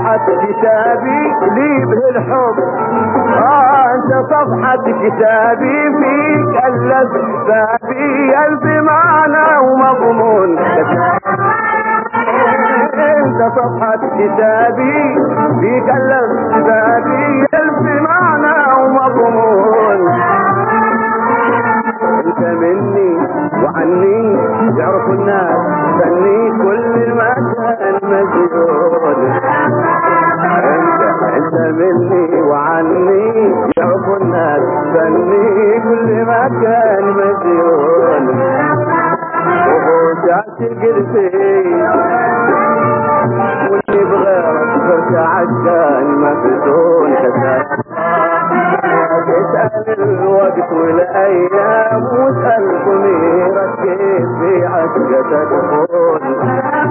صفحة كتابي لي به الحب، انت صفحة كتابي فيك ألف بابي ألف معنى ومضمون. انت صفحة كتابي فيك ألف بابي ألف معنى ومضمون. انت مني وعني يعرف الناس فني كل ما كان مجهول. انت مني وعني يعرف الناس فني كل ما كان مجهول. وبوسعتي قلبي واللي بغيرك صرت عشان مفتون. اسأل الوقت والايام واسأل ضميرك كيف في عشقك تكون.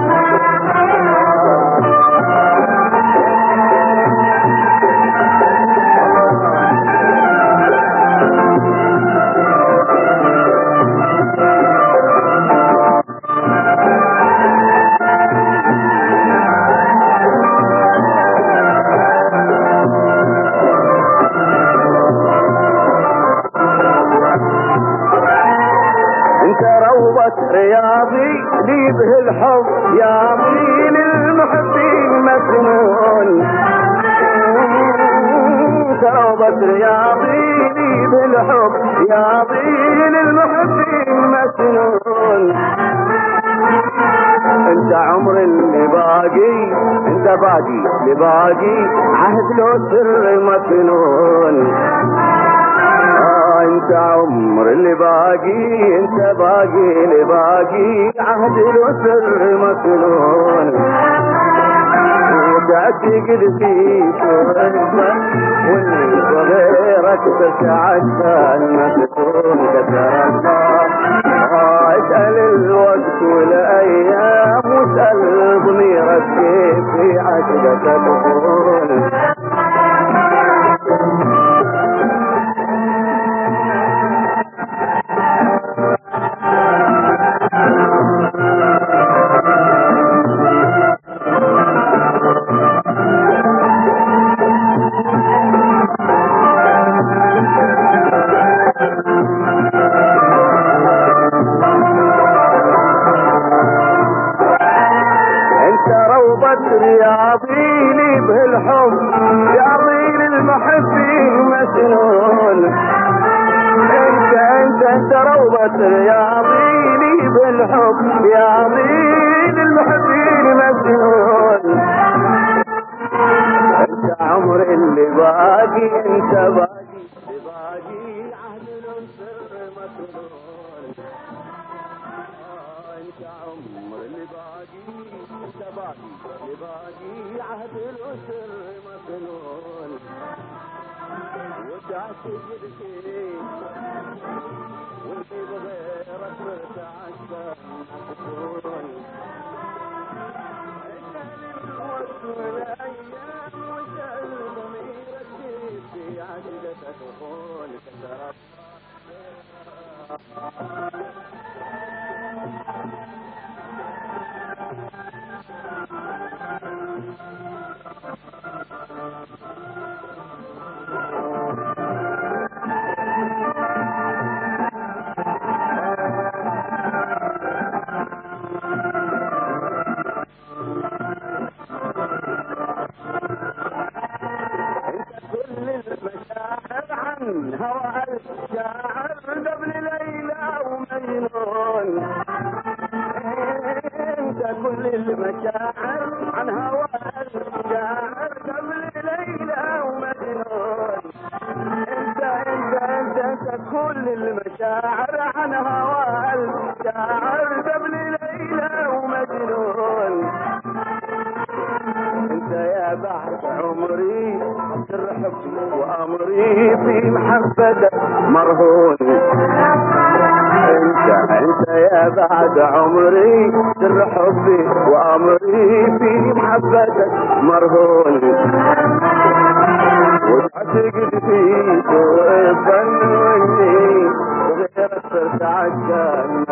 رياضي لي به الحب يا طيل المحبين مجنون. تروبة رياضي لي به الحب يا طيل المحبين مجنون. انت عمر اللي باقي انت باقي اللي باقي عهد لو سر مجنون. انت عمر اللي باقي انت باقي اللي باقي عهد الوسر مكنون. وتعتقد فيك واللي صغيرك تتعشى مكتون. كثر الله اسأل الوقت والايام واسأل ضميرك كيف في عشقك تكون. رياضي لي به الحب يا طيل المحبين مجنون. انت روضة رياضي لي به الحب يا طيل المحبين مجنون. انت عمر اللي باقي انت باقي اللي باقي عهد الانصر مجنون. انت عمر اللي باقي انت باقي اللي باقي عهد الاسر مكنون. وتعتقد فيه واللي بغيرك صرت عشان مكنون. اسأل الوقت والايام واسأل ضميرك كيف في عشقك تكون. كثر هوى الشاعر قبل ليلى ومجنون. انت كل المشاعر عن هوى الشاعر قبل ليلى ومجنون. انت كل المشاعر عن هوى الشاعر قبل ليلى ومجنون. انت يا بعد عمري سر حبي وامري في محبتك مرهون. انت يا بعد عمري سر حبي وامري في محبتك مرهون. وتعتقد فيك وظنوني وغيرك صرت عشان